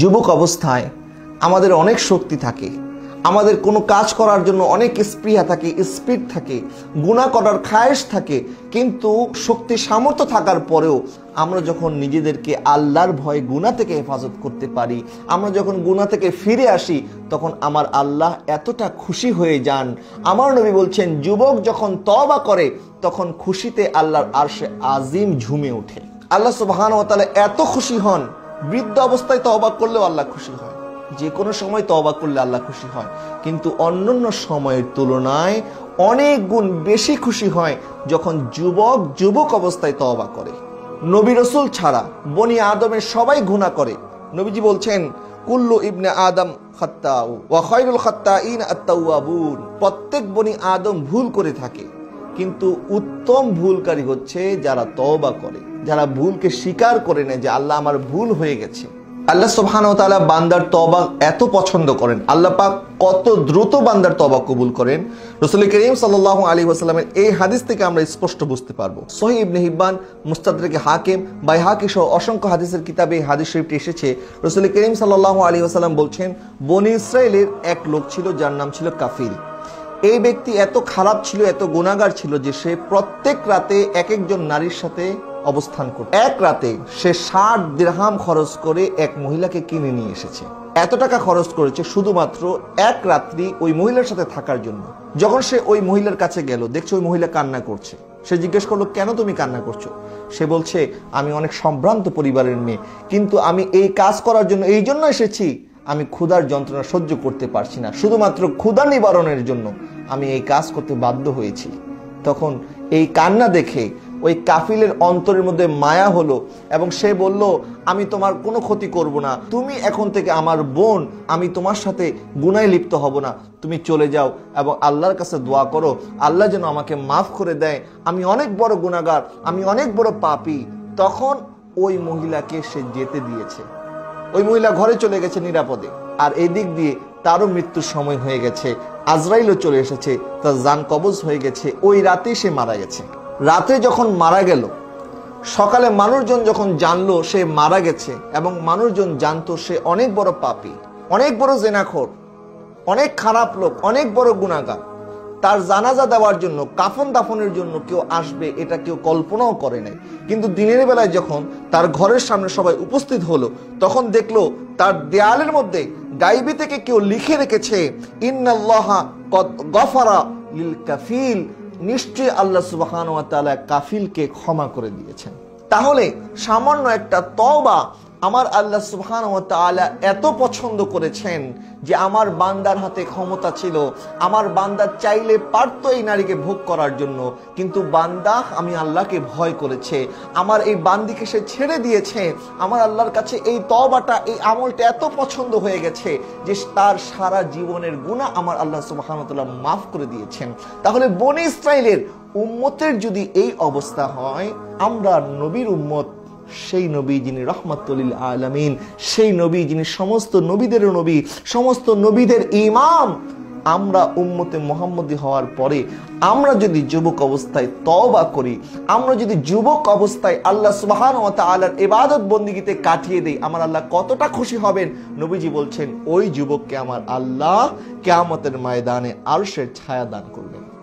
যুবক অবস্থায় আমাদের অনেক শক্তি থাকে, আমাদের কোনো কাজ করার জন্য অনেক স্পৃহা থাকে, স্পিড থাকে, গুনাহ করার খায়েশ থাকে, কিন্তু শক্তি সামর্থ্য থাকার পরেও আমরা যখন নিজেদেরকে আল্লাহর ভয়ে গুনাহ থেকে হেফাজত করতে পারি, আমরা যখন গুনাহ থেকে ফিরে আসি, তখন আমার আল্লাহ এতটা খুশি হয়ে যান। আমার নবী বলছেন, যুবক যখন তওবা করে তখন খুশিতে আল্লাহর আরশে আজিম ঝুমে ওঠে। আল্লাহ সুবহানাহু ওয়া তাআলা এত খুশি হন, বৃদ্ধ অবস্থায় তওবা করলেও আল্লাহ খুশি হয়, যে কোনো সময় তওবা করলে আল্লাহ খুশি হয়, কিন্তু অন্যান্য সময়ের তুলনায় অনেক গুণ বেশি খুশি হয় যখন যুবক অবস্থায় তওবা করে। নবী রাসূল ছাড়া বনি আদমের সবাই গুনাহ করে। নবীজি বলছেন, কুল্লু ইবনে আদম খাত্তাউ ওয়া খায়রুল খাত্তাইন আত-তাওয়াবুন। প্রত্যেক বনি আদম ভুল করে থাকে, কিন্তু উত্তম ভুলকারী হচ্ছে যারা তওবা করে, যারা ভুলকে স্বীকার করে নেয় যে আল্লাহ আমার ভুল হয়ে গেছে। আল্লাহ সুবহানাহু ওয়া তাআলা বান্দার তওবা এত পছন্দ করেন, আল্লাহ পাক কত দ্রুত বান্দার তওবা কবুল করেন। রাসূল করিম সাল্লাল্লাহু আলাইহি ওয়াসাল্লামের এই হাদিস থেকে আমরা স্পষ্ট বুঝতে পারবো। সহিহ ইবনে হিব্বান, মুস্তাদরাকে হাকিম, বাইহাকি সহ অসংখ্য হাদিসের কিতাবে এই হাদিস শরীফটি এসেছে। রাসূল করিম সাল্লাল্লাহু আলাইহি ওয়াসাল্লাম বলছেন, বনি ইসরাইলের এক লোক ছিল যার নাম ছিল কাফিল। এই ব্যক্তি এত খারাপ ছিল, এত গুনাহগার ছিল যে সে প্রত্যেক রাতে এক একজন নারীর সাথে অবস্থান করত। এক রাতে সে 60 দিরহাম খরচ করে এক মহিলাকে কিনে নিয়ে এসেছে। এত টাকা খরচ করেছে শুধুমাত্র এক রাত্রি ওই মহিলার সাথে থাকার জন্য। যখন সে ওই মহিলার কাছে গেল, দেখছে ওই মহিলা কান্না করছে। সে জিজ্ঞেস করলো, কেন তুমি কান্না করছো? সে বলছে, আমি অনেক সম্ভ্রান্ত পরিবারের মেয়ে, কিন্তু আমি এই কাজ করার জন্য এই জন্য এসেছি, আমি ক্ষুধার যন্ত্রণা সহ্য করতে পারছি না, শুধুমাত্র ক্ষুধা নিবারণের জন্য আমি এই কাজ করতে বাধ্য হয়েছি। তখন এই কান্না দেখে ওই কাফিলের অন্তরের মধ্যে মায়া হলো এবং সে বলল, আমি তোমার কোনো ক্ষতি করব না, তুমি এখন থেকে আমার বোন, আমি তোমার সাথে গুনাহে লিপ্ত হব না, তুমি চলে যাও এবং আল্লাহর কাছে দোয়া করো আল্লাহ যেন আমাকে মাফ করে দেয়, আমি অনেক বড় গুনাহগার, আমি অনেক বড় পাপী। তখন ওই মহিলাকে সে যেতে দিয়েছে। ওই মহিলা ঘরে চলে গেছে নিরাপদে, আর এই দিক দিয়ে তারও মৃত্যুর সময় হয়ে গেছে, আজরাইলও চলে এসেছে, তার জান কবজ হয়ে গেছে। ওই রাতেই সে মারা গেছে। রাতে যখন মারা গেল, সকালে মানুষজন যখন জানলো সে মারা গেছে এবং মানুষজন জানতো সে অনেক বড় পাপী, অনেক বড় জেনাখোর, অনেক খারাপ লোক, অনেক বড় গুনাহগার, তার জানাজা দেওয়ার জন্য, কাফন দাফনের জন্য কেউ আসবে এটা কেউ কল্পনাও করে নাই। কিন্তু দিনের বেলায় যখন তার ঘরের সামনে সবাই উপস্থিত হলো, তখন দেখলো তার দেয়ালের মধ্যে গায়বী থেকে কেউ লিখে রেখেছে, ইন্নাল্লাহা কদ গফারা লিল কাফিল, নিশ্চয়ই আল্লাহ সুবহানাহু ওয়া তাআলা কাফিলকে ক্ষমা করে দিয়েছেন। তাহলে সামান্য একটা তওবা আমার আল্লাহ সুবহানাহু ওয়া তাআলা এত পছন্দ করেছেন যে আমার বান্দার হাতে ক্ষমতা ছিল, আমার বান্দা চাইলে পারতো এই নারীকে ভোগ করার জন্য, কিন্তু বান্দা আমি আল্লাহকে ভয় করেছে, আমার এই বান্দিকে সে ছেড়ে দিয়েছে। আমার আল্লাহর কাছে এই তওবাটা, এই আমলটা এত পছন্দ হয়ে গেছে যে তার সারা জীবনের গুনাহ আমার আল্লাহ সুবহানাহু ওয়া তাআলা মাফ করে দিয়েছেন। তাহলে বনি ইসরাইলের উম্মতের যদি এই অবস্থা হয়, আমরা নবীর উম্মত, সেই নবী যিনি রাহমাতুল লিল আলামিন, সেই নবী যিনি সমস্ত নবীদের নবী, সমস্ত নবীদের ইমাম, আমরা উম্মতে মুহাম্মদী হওয়ার পরে আমরা যদি যুবক অবস্থায় তওবা করি, আমরা যদি যুবক অবস্থায় আল্লাহ সুবহানাহু ওয়া তাআলার ইবাদত বন্দেগীতে কাটিয়ে দেই, আমার আল্লাহ কতটা খুশি হবেন। নবীজি বলছেন, ওই যুবককে আমার আল্লাহ কিয়ামতের ময়দানে আরশের ছায়া দান করবেন।